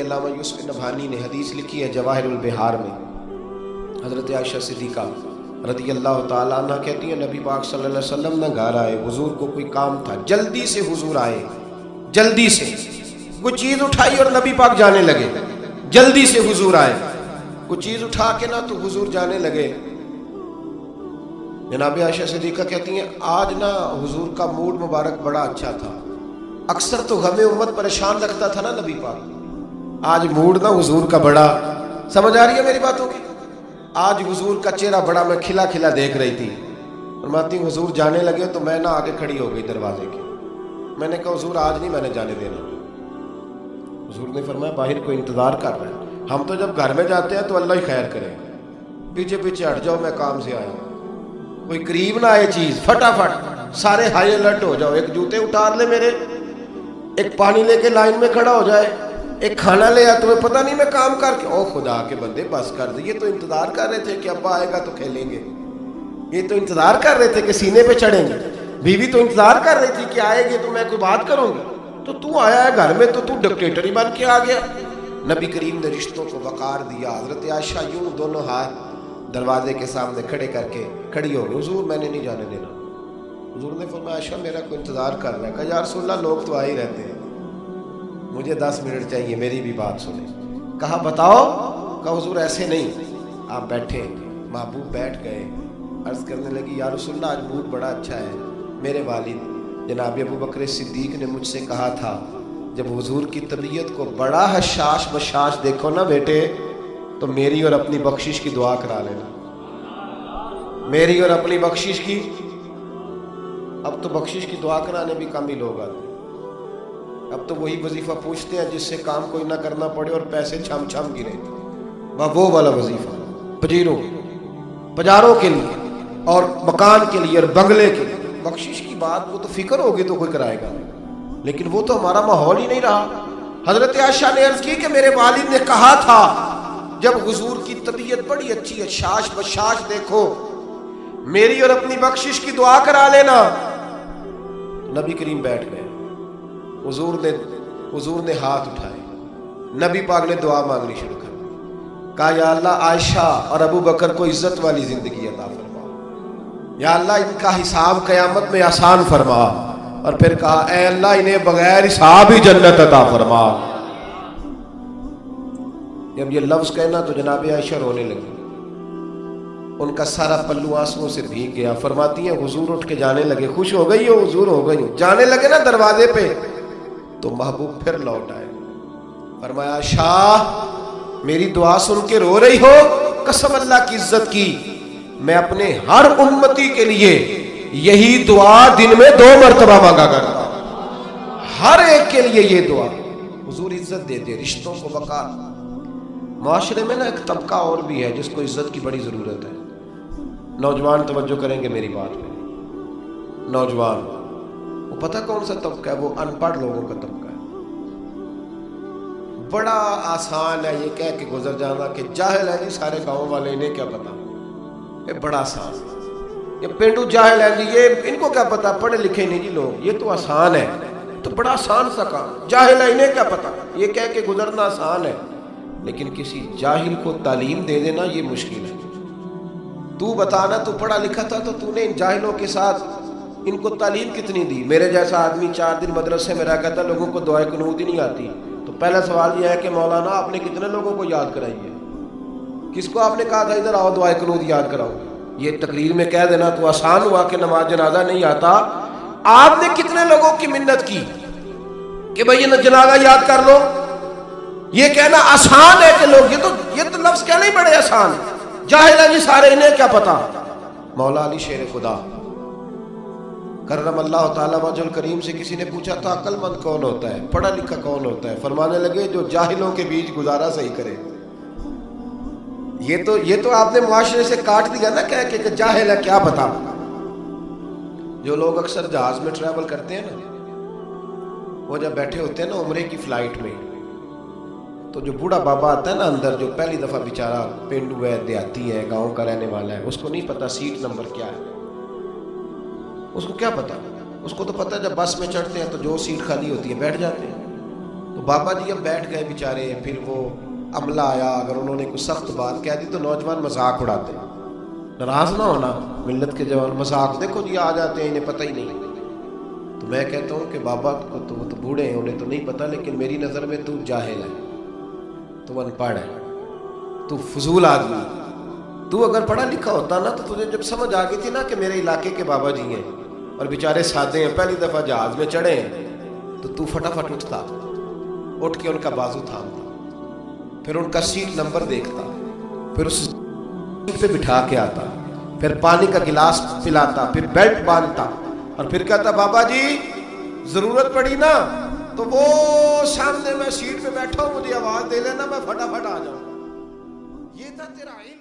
علامہ یوسف نبھانی نے حدیث لکھی ہے جواہر البحار میں، حضرت عائشہ صدیقہ رضی اللہ تعالیٰ عنہ کہتی ہیں نبی پاک صلی اللہ علیہ وسلم نہ گھر آئے، حضور کو کوئی کام تھا، جلدی سے حضور آئے، جلدی سے کوئی چیز اٹھائی اور نبی پاک جانے لگے، جلدی سے حضور آئے، کوئی چیز اٹھا کے نہ تو حضور جانے لگے۔ جناب عائشہ صدیقہ کہتی ہیں آج نہ حضور کا موڈ مبارک بڑا اچھا تھا، اکثر تو غم امت پریشان رکھتا تھا نا نبی پاک، آج موڈ نہ حضور کا بڑا، سمجھ آ رہی ہے میری باتوں کی؟ آج حضور کا چہرہ بڑا میں کھلا کھلا دیکھ رہی تھی، فرماتی ہوں حضور جانے لگے تو میں نہ آگے کھڑی ہو گئی دروازے کے، میں نے کہا حضور آج نہیں میں نے جانے دینا۔ حضور نے فرمایا باہر کوئی انتظار کر رہا ہے، ہم تو جب گھر میں جاتے ہیں تو اللہ ہی خیر کرے، پیچھے پیچھے ہٹ جاؤ میں کام سے آیا ہوں، کوئی قریب نہ آئے چیز، فٹافٹ سارے ہائی الرٹ ہو جاؤ، ایک جوتے اتار لے میرے، ایک پانی لے کے لائن میں کھڑا ہو جائے، ایک کھانا لے آ، تمہیں پتہ نہیں میں کام کر کے، او خدا کے بندے بس کر دے، یہ تو انتظار کر رہے تھے کہ ابا آئے گا تو کھیلیں گے، یہ تو انتظار کر رہے تھے کہ سینے پہ چڑھیں گے، بیوی تو انتظار کر رہی تھی کہ آئے گی تو میں کوئی بات کروں گی، تو آیا ہے گھر میں تو ڈکٹیٹر ہی بن کے آ گیا۔ نبی کریم نے رشتوں کو وقار دیا، حضرت عائشہ یوں دونوں ہاتھ دروازے کے سامنے کھڑے کر کے کھڑی ہو گئی، حضور میں نے نہیں جانے دینا۔ حضور نے فرمایا عائشہ میرا کوئی انتظار کر رہا ہے، کہا یا رسول اللہ لوگ تو آ ہی رہتے ہیں، مجھے 10 منٹ چاہیے میری بھی بات سنیں۔ کہا بتاؤ، کہا حضور ایسے نہیں، آپ بیٹھے، محبوب بیٹھ گئے، عرض کرنے لگی یا رسول اللہ آج موڈ بڑا اچھا ہے، میرے والد جناب ابو بکر صدیق نے مجھ سے کہا تھا جب حضور کی طبیعت کو بڑا حشاش بشاش دیکھو نا بیٹے تو میری اور اپنی بخشش کی دعا کرا لینا، میری اور اپنی بخشش کی، اب تو بخشش کی دعا کرانے بھی کم ہی لوگ آتے ہیں، اب تو وہی وظیفہ پوچھتے ہیں جس سے کام کوئی نہ کرنا پڑے اور پیسے چھم چھم گرے، وہ والا وظیفہ پجاروں کے لیے اور مکان کے لیے اور بنگلے کے لیے، بخشش کی بات وہ تو فکر ہوگی تو کوئی کرائے گا، لیکن وہ تو ہمارا ماحول ہی نہیں رہا۔ حضرت عائشہ نے عرض کی کہ میرے والد نے کہا تھا جب حضور کی طبیعت بڑی اچھی ہے شاش بشاش دیکھو میری اور اپنی بخشش کی دعا کرا لینا۔ نبی کریم بیٹھ گئے، حضور نے ہاتھ اٹھائے، نبی پاک نے دعا مانگنی شروع کر دی، کہا یا اللہ عائشہ اور ابو بکر کو عزت والی زندگی عطا فرما، یا اللہ ان کا حساب قیامت میں آسان فرما، اور پھر کہا اے اللہ انہیں بغیر حساب ہی جنت عطا فرما۔ جب یہ لفظ کہنا تو جناب عائشہ رونے لگی، ان کا سارا پلو آنسوؤں سے بھیگ گیا، فرماتی ہیں حضور اٹھ کے جانے لگے، خوش ہو گئی ہو حضور ہو گئی ہو، جانے لگے نا دروازے پہ تو محبوب پھر لوٹ آئے، فرمایا شاہ میری دعا سن کے رو رہی ہو؟ قسم اللہ کی عزت کی میں اپنے ہر امتی کے لیے یہی دعا دن میں 2 مرتبہ مانگا کرتا ہوں، ہر ایک کے لیے یہ دعا۔ حضور عزت دیتے، رشتوں کو وقار۔ معاشرے میں نا ایک طبقہ اور بھی ہے جس کو عزت کی بڑی ضرورت ہے، نوجوان توجہ کریں گے میری بات پہ، نوجوان وہ پتہ کون سا طبقہ ہے؟ وہ ان پڑھ لوگوں کا طبقہ ہے۔ بڑا آسان ہے یہ کہہ کے گزر جانا کہ جاہل ہے جی سارے گاؤں والے، انہیں کیا پتا، یہ بڑا آسان ہے، یہ پینڈو جاہل ہے جی، یہ ان کو کیا پتا، پڑھے لکھے نہیں جی لوگ، یہ تو آسان ہے، تو بڑا آسان سا کام، جاہل ہے انہیں کیا پتا، یہ کہہ کے گزرنا آسان ہے، لیکن کسی جاہل کو تعلیم دے دینا یہ مشکل ہے۔ تو بتانا تو پڑھا لکھا تھا تو تو نے ان جاہلوں کے ساتھ ان کو تعلیم کتنی دی؟ میرے جیسا آدمی 4 دن مدرسے میں رہ گیا تھا، لوگوں کو دعائے قنوت ہی نہیں آتی، تو پہلا سوال یہ ہے کہ مولانا آپ نے کتنے لوگوں کو یاد کرائی ہے؟ کس کو آپ نے کہا تھا ادھر آؤ دعائے قنوت یاد کراؤ؟ یہ تقریر میں کہہ دینا تو آسان ہوا کہ نماز جنازہ نہیں آتا، آپ نے کتنے لوگوں کی منت کی کہ بھئی یہ جنازہ یاد کر لو؟ یہ کہنا آسان ہے کہ لوگ یہ تو لفظ کہنا ہی بڑے آسان، جاہل ہے جی سارے انہیں کیا پتا۔ مولا علی شیر خدا کرم اللہ تعالیٰ وجہ الکریم سے کسی نے پوچھا تھا عقل مند کون ہوتا ہے، پڑھا لکھا کون ہوتا ہے؟ فرمانے لگے جو جاہلوں کے بیچ گزارا صحیح کرے۔ یہ تو آپ نے معاشرے سے کاٹ دیا نا کہہ کے کہ جاہل ہے کیا پتا۔ جو لوگ اکثر جہاز میں ٹریول کرتے ہیں نا، وہ جب بیٹھے ہوتے ہیں نا عمرے کی فلائٹ میں، تو جو بوڑھا بابا آتا ہے نا اندر، جو پہلی دفعہ بیچارہ پینڈو ہے، دیہاتی ہے، گاؤں کا رہنے والا ہے، اس کو نہیں پتا سیٹ نمبر کیا ہے، اس کو کیا پتا، اس کو تو پتا جب بس میں چڑھتے ہیں تو جو سیٹ خالی ہوتی ہے بیٹھ جاتے ہیں، تو تو بابا جی اب بیٹھ گئے بیچارے. پھر وہ عملہ آیا, اگر انہوں نے کوئی سخت بات کہہ دی تو نوجوان مذاق اڑاتے. ناراض نہ ہونا, ملت کے جوان مذاق, دیکھو جی آ جاتے ہیں انہیں پتہ ہی نہیں. تو میں کہتا ہوں کہ بابا کو تو وہ تو بوڑھے ہیں, انہیں تو نہیں پتہ, لیکن میری نظر میں تو جاہل ہے, تو ان پڑھ ہے, تو فضول آدمی. تو اگر پڑھا لکھا ہوتا نا تو تجھے جب سمجھ آ گئی تھی نا کہ میرے علاقے کے بابا جی ہیں اور بیچارے سادے ہیں, پہلی دفعہ جہاز میں چڑھے ہیں, تو فٹافٹ اٹھتا, اٹھ کے ان کا بازو تھامتا, پھر ان کا سیٹ نمبر دیکھتا, پھر اس سیٹ پہ بٹھا کے آتا, پھر پانی کا گلاس پلاتا, پھر بیلٹ باندھتا, اور پھر کہتا بابا جی ضرورت پڑی نا تو وہ سامنے میں سیٹ پہ بیٹھا ہوں, مجھے آواز دے لینا, میں فٹافٹ آ جاؤں. یہ تھا تیرا علم.